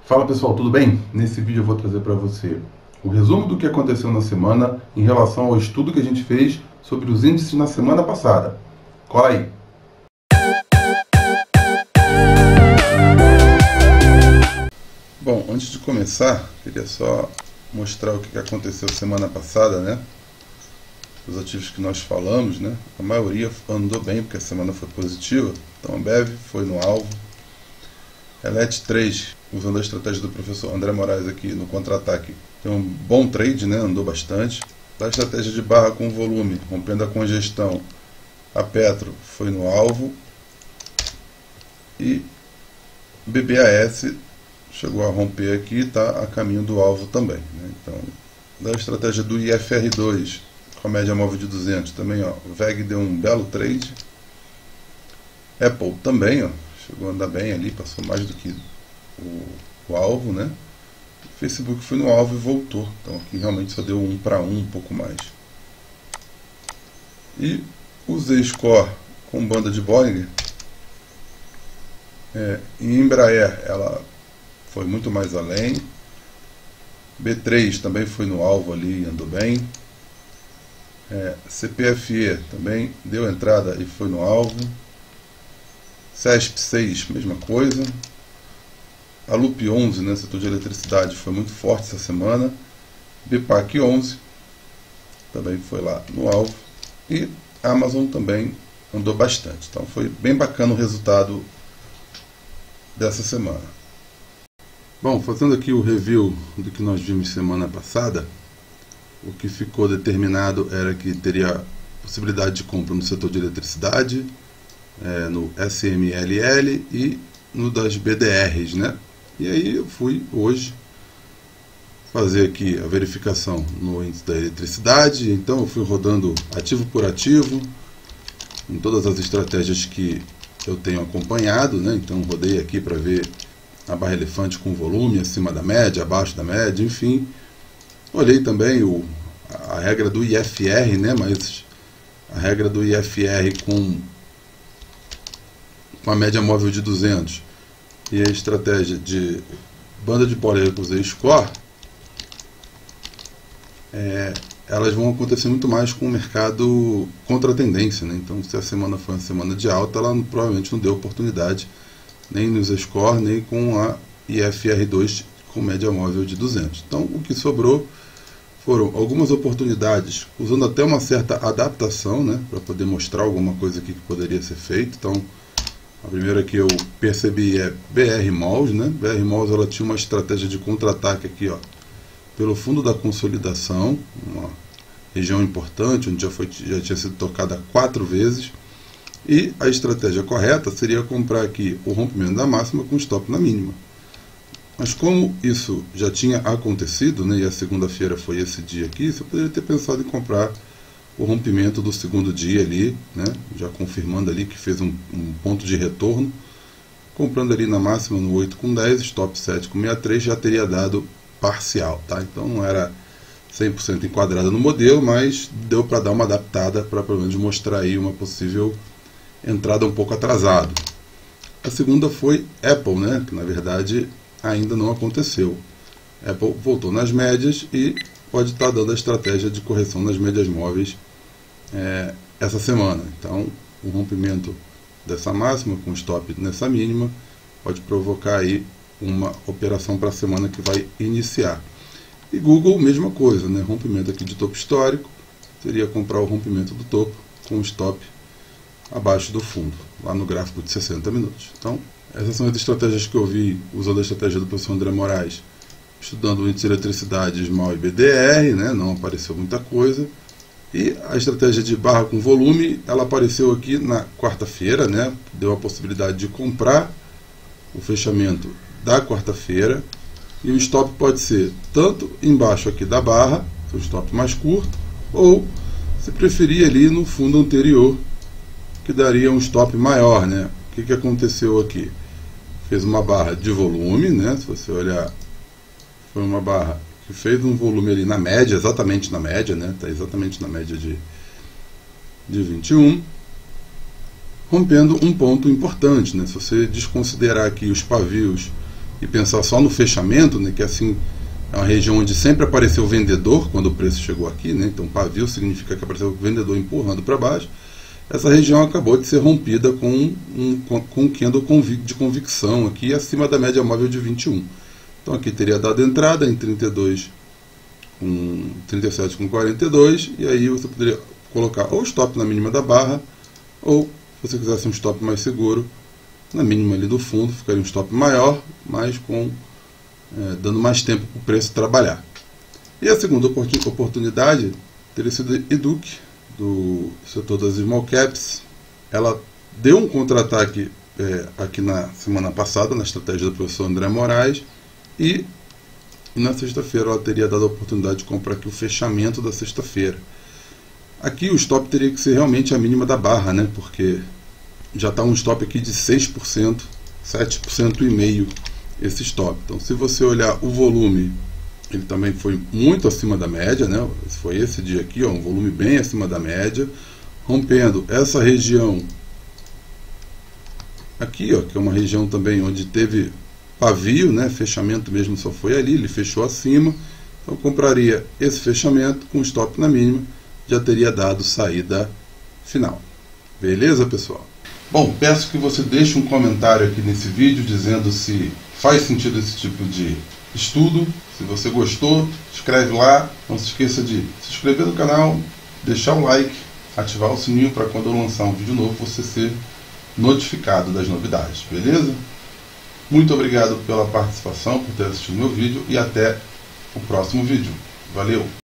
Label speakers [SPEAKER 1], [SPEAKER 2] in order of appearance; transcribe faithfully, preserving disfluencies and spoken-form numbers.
[SPEAKER 1] Fala pessoal, tudo bem? Nesse vídeo eu vou trazer para você o resumo do que aconteceu na semana em relação ao estudo que a gente fez sobre os índices na semana passada. Cola aí! Bom, antes de começar, queria só mostrar o que aconteceu semana passada, né? Os ativos que nós falamos, né? A maioria andou bem porque a semana foi positiva. Então a Ambev foi no alvo. Elet três, usando a estratégia do professor André Moraes aqui no contra-ataque, tem um bom trade, né? Andou bastante. Da estratégia de barra com volume, rompendo a congestão, a Petro foi no alvo. E B B A S chegou a romper aqui e está a caminho do alvo também, né? Então, da estratégia do I F R dois, com a média móvel de duzentos, também, ó, o V E G deu um belo trade. Apple também, ó, chegou a andar bem ali, passou mais do que o, o alvo, né? O Facebook foi no alvo e voltou, então aqui realmente só deu um para um, um pouco mais. E o Z-Score com banda de Bollinger, é, em Embraer ela foi muito mais além. B três também foi no alvo ali e andou bem. É, C P F E também deu entrada e foi no alvo. C E S P seis, mesma coisa. A Loop onze, né, setor de eletricidade, foi muito forte essa semana. B PAC onze também foi lá no alvo. E a Amazon também andou bastante. Então foi bem bacana o resultado dessa semana. Bom, fazendo aqui o review do que nós vimos semana passada, o que ficou determinado era que teria possibilidade de compra no setor de eletricidade, é, no S M L L e no das B D Rs, né? E aí eu fui hoje fazer aqui a verificação no índice da eletricidade, então eu fui rodando ativo por ativo, em todas as estratégias que eu tenho acompanhado, né? Então rodei aqui para ver a barra elefante com volume acima da média, abaixo da média, enfim. Olhei também o, a regra do I F R, né? Mas a regra do I F R com, com a média móvel de duzentos e a estratégia de banda de Bollinger com Z-Score, é, elas vão acontecer muito mais com o mercado contra a tendência, né? Então, se a semana foi uma semana de alta, ela provavelmente não deu oportunidade nem no Z-Score, nem com a I F R dois com média móvel de duzentos. Então, o que sobrou foram algumas oportunidades, usando até uma certa adaptação, né, para poder mostrar alguma coisa aqui que poderia ser feito. Então, a primeira que eu percebi é B R Malls, né? B R Malls, ela tinha uma estratégia de contra-ataque aqui, ó, pelo fundo da consolidação, uma região importante, onde já, foi, já tinha sido tocada quatro vezes. E a estratégia correta seria comprar aqui o rompimento da máxima com stop na mínima. Mas como isso já tinha acontecido, né, e a segunda-feira foi esse dia aqui, você poderia ter pensado em comprar o rompimento do segundo dia ali, né, já confirmando ali que fez um, um ponto de retorno, comprando ali na máxima no oito com dez, stop sete com sessenta e três, já teria dado parcial, tá? Então não era cem por cento enquadrada no modelo, mas deu para dar uma adaptada para pelo menos mostrar aí uma possível entrada um pouco atrasado. A segunda foi Apple, né, que na verdade ainda não aconteceu. Apple voltou nas médias e pode estar dando a estratégia de correção nas médias móveis é, essa semana. Então, o rompimento dessa máxima com stop nessa mínima pode provocar aí uma operação para a semana que vai iniciar. E Google, mesma coisa, né, rompimento aqui de topo histórico, seria comprar o rompimento do topo com stop abaixo do fundo, lá no gráfico de sessenta minutos. Então, essas são as estratégias que eu vi usando a estratégia do professor André Moraes, estudando o índice de eletricidade, SMAL e B D R, né? Não apareceu muita coisa. E a estratégia de barra com volume, ela apareceu aqui na quarta-feira, né? Deu a possibilidade de comprar o fechamento da quarta-feira, e o stop pode ser tanto embaixo aqui da barra, o stop mais curto, ou, se preferir, ali no fundo anterior, que daria um stop maior, né? O que, que aconteceu aqui? Fez uma barra de volume, né? Se você olhar, foi uma barra que fez um volume ali na média, exatamente na média, né? Está exatamente na média de, de vinte e um, rompendo um ponto importante, né? Se você desconsiderar aqui os pavios e pensar só no fechamento, né, que assim é uma região onde sempre apareceu vendedor quando o preço chegou aqui, né, então pavio significa que apareceu o vendedor empurrando para baixo. Essa região acabou de ser rompida com um, com um candle de convicção aqui acima da média móvel de vinte e um. Então aqui teria dado entrada em trinta e dois com trinta e sete com quarenta e dois, e aí você poderia colocar ou stop na mínima da barra, ou se você quisesse um stop mais seguro, na mínima ali do fundo, ficaria um stop maior, mas com é, dando mais tempo para o preço trabalhar. E a segunda oportunidade teria sido Educ, do setor das small caps. Ela deu um contra-ataque é, aqui na semana passada, na estratégia do professor André Moraes, e na sexta-feira ela teria dado a oportunidade de comprar aqui o fechamento da sexta-feira. Aqui o stop teria que ser realmente a mínima da barra, né? Porque já está um stop aqui de seis por cento, sete por cento e meio esse stop. Então, se você olhar o volume, ele também foi muito acima da média, né? Foi esse dia aqui, ó, um volume bem acima da média, rompendo essa região aqui, ó, que é uma região também onde teve pavio, né? Fechamento mesmo só foi ali, ele fechou acima. Então, eu compraria esse fechamento com stop na mínima, já teria dado saída final. Beleza, pessoal? Bom, peço que você deixe um comentário aqui nesse vídeo dizendo se faz sentido esse tipo de estudo. Se você gostou, escreve lá. Não se esqueça de se inscrever no canal, deixar o like, ativar o sininho para quando eu lançar um vídeo novo você ser notificado das novidades, beleza? Muito obrigado pela participação, por ter assistido meu vídeo e até o próximo vídeo. Valeu!